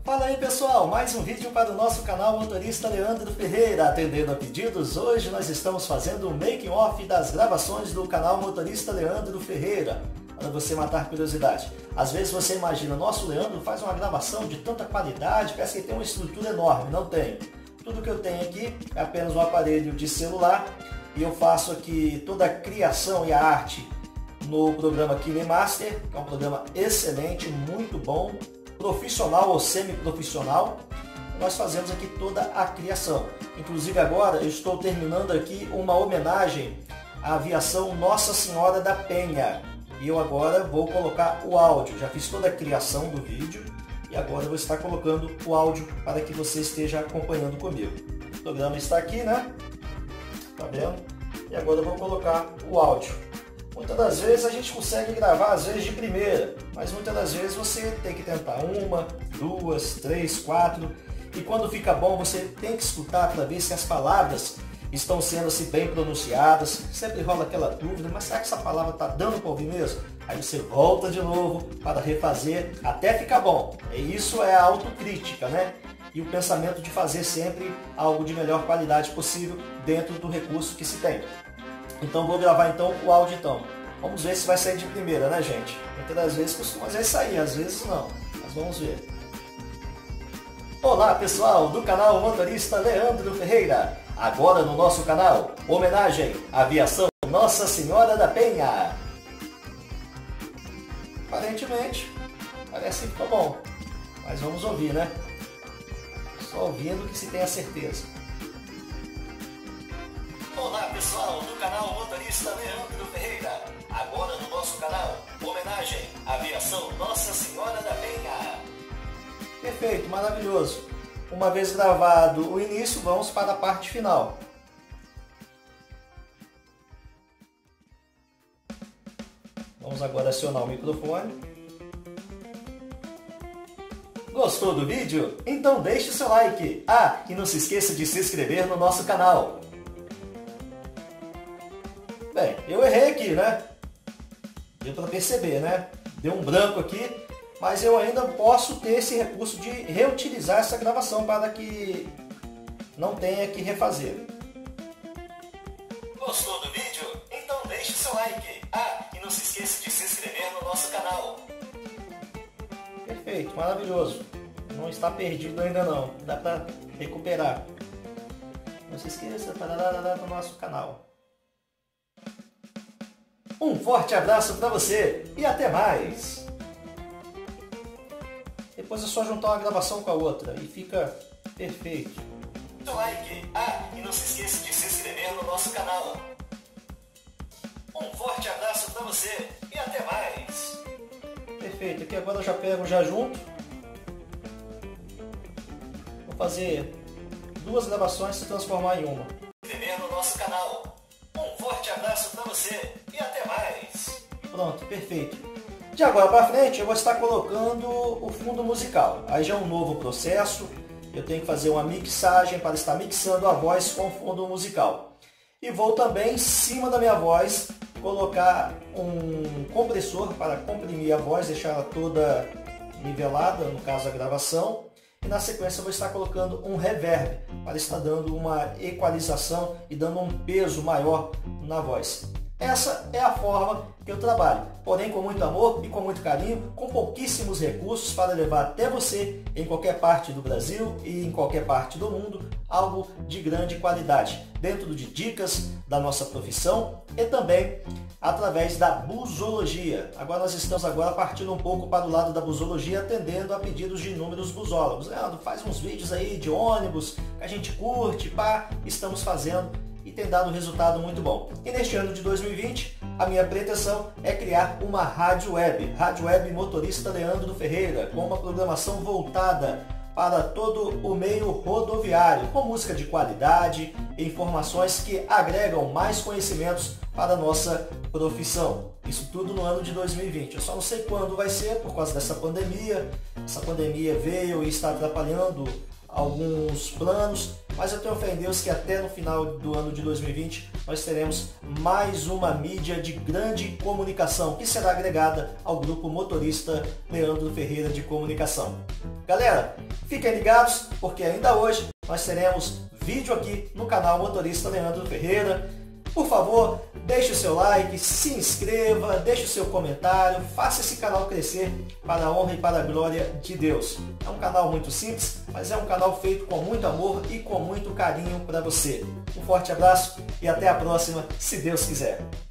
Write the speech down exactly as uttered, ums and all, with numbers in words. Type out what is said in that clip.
Fala aí pessoal, mais um vídeo para o nosso canal Motorista Leandro Ferreira. Atendendo a pedidos, hoje nós estamos fazendo o making off das gravações do canal Motorista Leandro Ferreira. Para você matar curiosidade, às vezes você imagina, nosso Leandro faz uma gravação de tanta qualidade, parece que tem uma estrutura enorme. Não tem. Tudo que eu tenho aqui é apenas um aparelho de celular e eu faço aqui toda a criação e a arte no programa KineMaster, que é um programa excelente, muito bom, profissional ou semi-profissional. Nós fazemos aqui toda a criação. Inclusive agora eu estou terminando aqui uma homenagem à aviação Nossa Senhora da Penha. E eu agora vou colocar o áudio. Já fiz toda a criação do vídeo e agora eu vou estar colocando o áudio para que você esteja acompanhando comigo. O programa está aqui, né? Tá vendo? E agora eu vou colocar o áudio. Muitas das vezes a gente consegue gravar, às vezes de primeira, mas muitas das vezes você tem que tentar uma, duas, três, quatro, e quando fica bom você tem que escutar para ver se as palavras estão sendo assim, bem pronunciadas. Sempre rola aquela dúvida, mas será que essa palavra está dando para ouvir mesmo? Aí você volta de novo para refazer até ficar bom. E isso é a autocrítica, né? E o pensamento de fazer sempre algo de melhor qualidade possível dentro do recurso que se tem. Então vou gravar então o áudio então. Vamos ver se vai sair de primeira, né gente? Muitas das vezes costuma às vezes sair, às vezes não. Mas vamos ver. Olá pessoal do canal Motorista Leandro Ferreira. Agora no nosso canal, homenagem à aviação Nossa Senhora da Penha. Aparentemente, parece que ficou bom. Mas vamos ouvir, né? Só ouvindo que se tem a certeza. Olá pessoal do canal Motorista Leandro Ferreira. Agora no nosso canal, homenagem à aviação Nossa Senhora da Penha. Perfeito, maravilhoso. Uma vez gravado o início, vamos para a parte final. Vamos agora acionar o microfone. Gostou do vídeo? Então deixe o seu like. Ah, e não se esqueça de se inscrever no nosso canal. Bem, eu errei aqui, né? Deu para perceber, né? Deu um branco aqui, mas eu ainda posso ter esse recurso de reutilizar essa gravação para que não tenha que refazer. Gostou do vídeo? Então deixe seu like. Ah, e não se esqueça de se inscrever no nosso canal. Perfeito, maravilhoso. Não está perdido ainda não. Dá para recuperar. Não se esqueça do nosso canal. Um forte abraço para você e até mais! Depois é só juntar uma gravação com a outra e fica perfeito. Like, ah, e não se esqueça de se inscrever no nosso canal. Um forte abraço para você e até mais! Perfeito, aqui agora eu já pego já junto. Vou fazer duas gravações e se transformar em uma. Se inscrever no nosso canal. Um forte abraço para você e até mais! Pronto, perfeito. De agora para frente eu vou estar colocando o fundo musical. Aí já é um novo processo. Eu tenho que fazer uma mixagem para estar mixando a voz com o fundo musical. E vou também em cima da minha voz colocar um compressor para comprimir a voz, deixar ela toda nivelada, no caso a gravação. E na sequência eu vou estar colocando um reverb para estar dando uma equalização e dando um peso maior na voz. Essa é a forma que eu trabalho, porém com muito amor e com muito carinho, com pouquíssimos recursos para levar até você, em qualquer parte do Brasil e em qualquer parte do mundo, algo de grande qualidade, dentro de dicas da nossa profissão e também através da busologia. Agora nós estamos agora partindo um pouco para o lado da busologia, atendendo a pedidos de inúmeros busólogos. Leandro, faz uns vídeos aí de ônibus, que a gente curte, pá, estamos fazendo. E tem dado um resultado muito bom. E neste ano de dois mil e vinte, a minha pretensão é criar uma rádio web, Rádio Web Motorista Leandro Ferreira, com uma programação voltada para todo o meio rodoviário, com música de qualidade e informações que agregam mais conhecimentos para a nossa profissão. Isso tudo no ano de dois mil e vinte. Eu só não sei quando vai ser por causa dessa pandemia. Essa pandemia veio e está atrapalhando alguns planos, mas eu tenho fé em Deus que até no final do ano de dois mil e vinte nós teremos mais uma mídia de grande comunicação que será agregada ao grupo motorista Leandro Ferreira de Comunicação. Galera, fiquem ligados porque ainda hoje nós teremos vídeo aqui no canal Motorista Leandro Ferreira. Por favor, deixe o seu like, se inscreva, deixe o seu comentário, faça esse canal crescer para a honra e para a glória de Deus. É um canal muito simples, mas é um canal feito com muito amor e com muito carinho para você. Um forte abraço e até a próxima, se Deus quiser.